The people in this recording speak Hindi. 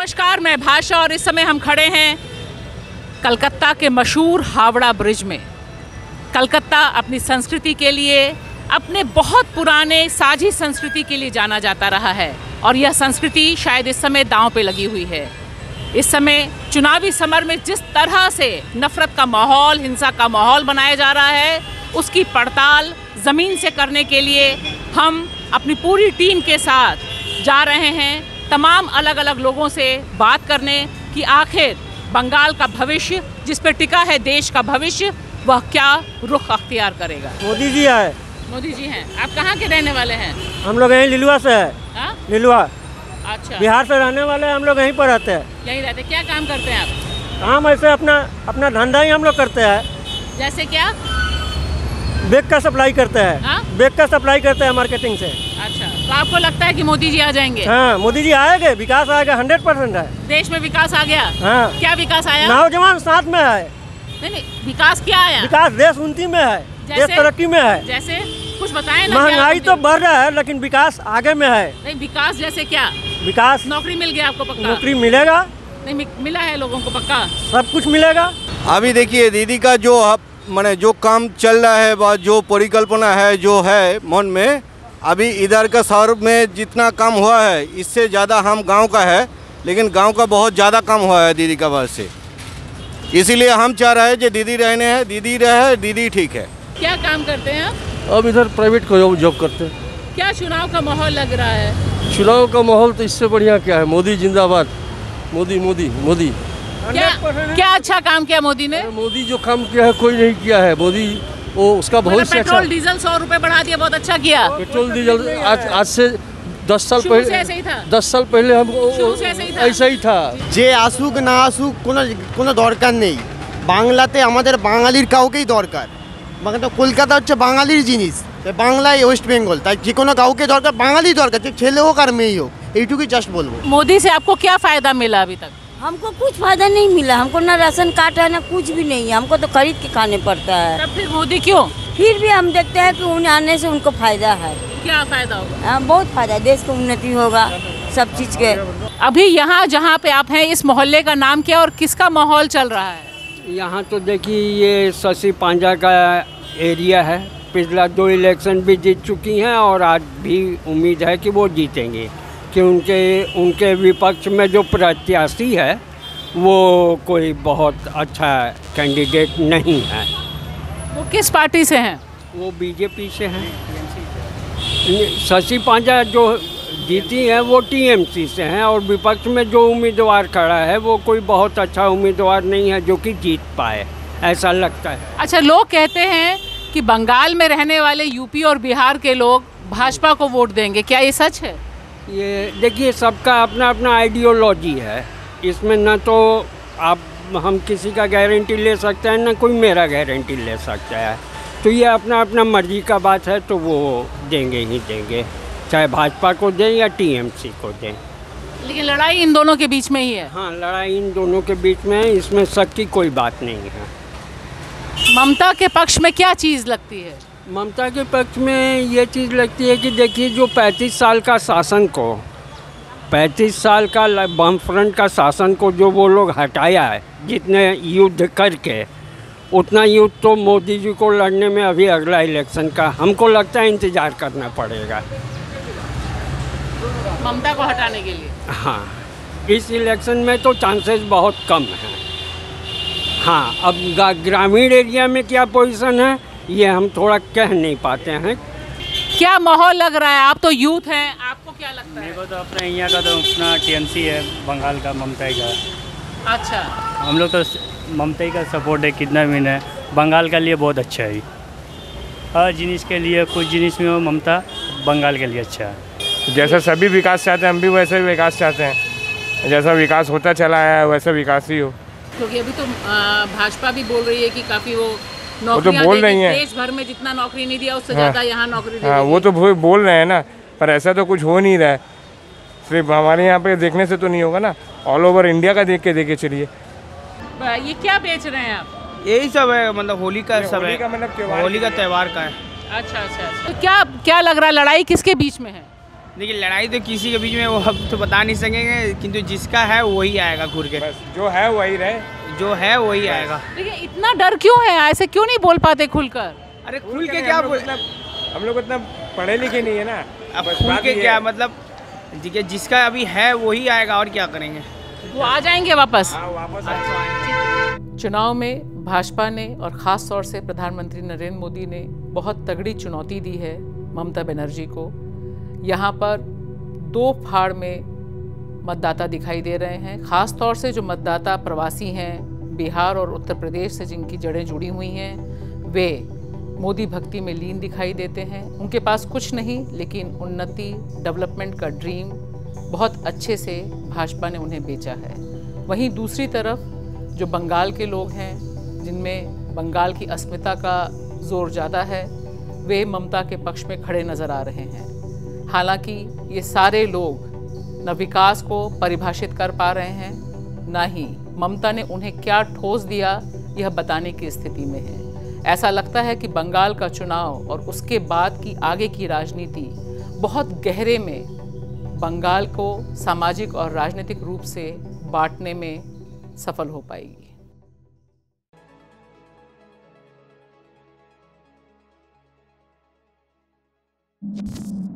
नमस्कार, मैं भाषा और इस समय हम खड़े हैं कलकत्ता के मशहूर हावड़ा ब्रिज में। कलकत्ता अपनी संस्कृति के लिए, अपने बहुत पुराने साझी संस्कृति के लिए जाना जाता रहा है और यह संस्कृति शायद इस समय दांव पे लगी हुई है। इस समय चुनावी समर में जिस तरह से नफरत का माहौल, हिंसा का माहौल बनाया जा रहा है, उसकी पड़ताल ज़मीन से करने के लिए हम अपनी पूरी टीम के साथ जा रहे हैं तमाम अलग अलग लोगों से बात करने कि आखिर बंगाल का भविष्य, जिस पर टिका है देश का भविष्य, वह क्या रुख अख्तियार करेगा। मोदी जी आए। मोदी जी हैं। आप कहाँ के रहने वाले हैं? हम लोग यहीं लिलुआ से है। हाँ? लिलुआ। अच्छा, बिहार से रहने वाले हम लोग यहीं पर रहते हैं। यहीं रहते। क्या काम करते हैं आप? काम ऐसे अपना धंधा ही हम लोग करते हैं। जैसे क्या? बैग का सप्लाई करते हैं। हाँ? बैग का सप्लाई करते हैं मार्केटिंग से। अच्छा, तो आपको लगता है कि मोदी जी आ जाएंगे? हाँ, मोदी जी आएंगे, विकास आएगा, 100% है। देश में विकास आ गया? हाँ। क्या विकास आया? नौजवान साथ में है। नहीं, विकास क्या आया? विकास देश उन्नति में है, देश तरक्की में है। जैसे कुछ बताएं ना। महंगाई तो बढ़ रहा है लेकिन विकास आगे में है। नहीं, विकास जैसे क्या? विकास, नौकरी मिल गया आपको पक्का? नौकरी मिलेगा। नहीं मिला है लोगों को पक्का? सब कुछ मिलेगा। अभी देखिए दीदी का जो माने जो काम चल रहा है, जो परिकल्पना है, जो है मन में, अभी इधर का शहर में जितना काम हुआ है इससे ज़्यादा हम गांव का है, लेकिन गांव का बहुत ज़्यादा काम हुआ है दीदी का वजह से। इसीलिए हम चाह रहे हैं कि दीदी रहने हैं, दीदी रहे, दीदी ठीक है। क्या काम करते हैं आप? अब इधर प्राइवेट को जॉब करते हैं। क्या चुनाव का माहौल लग रहा है? चुनाव का माहौल तो इससे बढ़िया क्या है, मोदी जिंदाबाद। मोदी मोदी मोदी। क्या अच्छा काम किया मोदी ने? मोदी जो काम किया है कोई नहीं किया है। मोदी वो उसका भविष्य अच्छा। पेट्रोल डीजल 100 रुपए बढ़ा दिया, बहुत अच्छा किया। पेट्रोल डीजल आज से 10 साल पहले, ऐसे ही था। 10 साल पहले हम ऐसा ही था। যে আসুক না আসুক কোনো দরকার নেই। বাংলাতে আমাদের বাঙালির কাউকেই দরকার। মানে তো কলকাতা হচ্ছে বাঙালির জিনিস, বাংলায় ওয়েস্ট বেঙ্গল, তাই যে কোনো কাউকে দরকার, বাঙালি দরকার, যে ছেলে হোক আর মেয়ে হোক, এইটুকুই জাস্ট বলবো। मोदी से आपको क्या फायदा मिला अभी तक? हमको कुछ फायदा नहीं मिला। हमको ना राशन कार्ड है ना कुछ भी नहीं है। हमको तो खरीद के खाने पड़ता है। तब फिर मोदी क्यों? फिर भी हम देखते हैं कि उन्हें आने से उनको फायदा है। क्या फायदा होगा? हाँ, बहुत फायदा है। देश की उन्नति होगा सब चीज़ के। अभी यहाँ जहाँ पे आप हैं, इस मोहल्ले का नाम क्या और किसका माहौल चल रहा है? यहाँ तो देखिए ये शशि पांजा का एरिया है। पिछला 2 इलेक्शन भी जीत चुकी हैं और आज भी उम्मीद है कि वो जीतेंगे, कि उनके विपक्ष में जो प्रत्याशी है वो कोई बहुत अच्छा कैंडिडेट नहीं है। वो किस पार्टी से हैं? वो बीजेपी से हैं। शशि पांजा जो जीती हैं वो टीएमसी से हैं और विपक्ष में जो उम्मीदवार खड़ा है वो कोई बहुत अच्छा उम्मीदवार नहीं है जो कि जीत पाए, ऐसा लगता है। अच्छा, लोग कहते हैं कि बंगाल में रहने वाले यूपी और बिहार के लोग भाजपा को वोट देंगे, क्या ये सच है? ये देखिए सबका अपना अपना आइडियोलॉजी है, इसमें न तो हम किसी का गारंटी ले सकते हैं, न कोई मेरा गारंटी ले सकता है। तो ये अपना अपना मर्जी का बात है, तो वो देंगे ही देंगे, चाहे भाजपा को दें या टीएमसी को दें। लेकिन लड़ाई इन दोनों के बीच में ही है। हाँ, लड़ाई इन दोनों के बीच में है, इसमें शक की कोई बात नहीं है। ममता के पक्ष में क्या चीज़ लगती है? ममता के पक्ष में ये चीज़ लगती है कि देखिए जो 35 साल का शासन को, 35 साल का बम फ्रंट का शासन को जो वो लोग हटाया है, जितने युद्ध करके, उतना युद्ध तो मोदी जी को लड़ने में अभी अगला इलेक्शन का हमको लगता है इंतज़ार करना पड़ेगा ममता को हटाने के लिए। हाँ, इस इलेक्शन में तो चांसेस बहुत कम हैं। हाँ, अब ग्रामीण एरिया में क्या पोजीशन है ये हम थोड़ा कह नहीं पाते हैं। क्या माहौल लग रहा है? आप तो यूथ हैं, आपको क्या लगता है? मेरे को तो अपना यहाँ का तो अपना टीएमसी है, बंगाल का ममता का। अच्छा, हम लोग तो ममता का सपोर्ट है, कितना भी है, बंगाल के लिए बहुत अच्छा है। हर जिनिस के लिए, कुछ जिनिस में वो ममता बंगाल के लिए अच्छा है। जैसा सभी विकास चाहते हैं, हम भी वैसे ही विकास चाहते हैं। जैसा विकास होता चला है वैसा विकास ही हो। क्योंकि अभी तो भाजपा भी बोल रही है कि काफ़ी वो तो बोल रही हैं, देश भर में जितना नौकरी नहीं दिया उससे ज़्यादा यहाँ नौकरी हाँ, वो तो बोल रहे हैं ना, पर ऐसा तो कुछ हो नहीं रहा है। सिर्फ हमारे यहाँ पे देखने से तो नहीं होगा ना, ऑल ओवर इंडिया का देख के देखे चलिए। ये क्या बेच रहे हैं आप? यही सब है, मतलब होली का सब है, मतलब होली का त्यौहार का है। अच्छा अच्छा अच्छा। तो क्या लग रहा है, लड़ाई किसके बीच में है? देखिए लड़ाई तो किसी के बीच में वो अब तो बता नहीं सकेंगे, किंतु जिसका है वही आएगा घूर के। बस जो है वही रहे, जो है वही आएगा। देखिए इतना डर क्यों है, ऐसे क्यों नहीं बोल पाते खुलकर? अरे खुल के क्या बोल, हम लोग इतना पढ़े लिखे नहीं है ना। अब खुल के क्या मतलब, देखिए जिसका अभी है वही आएगा, और क्या करेंगे। वो आ जाएंगे वापस। हाँ वापस आएंगे। चुनाव में भाजपा ने और ख़ास तौर से प्रधानमंत्री नरेंद्र मोदी ने बहुत तगड़ी चुनौती दी है ममता बनर्जी को। यहाँ पर दो फाड़ में मतदाता दिखाई दे रहे हैं, ख़ास तौर से जो मतदाता प्रवासी हैं, बिहार और उत्तर प्रदेश से जिनकी जड़ें जुड़ी हुई हैं, वे मोदी भक्ति में लीन दिखाई देते हैं। उनके पास कुछ नहीं, लेकिन उन्नति, डेवलपमेंट का ड्रीम बहुत अच्छे से भाजपा ने उन्हें बेचा है। वहीं दूसरी तरफ जो बंगाल के लोग हैं, जिनमें बंगाल की अस्मिता का जोर ज़्यादा है, वे ममता के पक्ष में खड़े नज़र आ रहे हैं। हालांकि ये सारे लोग न विकास को परिभाषित कर पा रहे हैं, न ही ममता ने उन्हें क्या ठोस दिया यह बताने की स्थिति में है। ऐसा लगता है कि बंगाल का चुनाव और उसके बाद की आगे की राजनीति बहुत गहरे में बंगाल को सामाजिक और राजनीतिक रूप से बांटने में सफल हो पाएगी।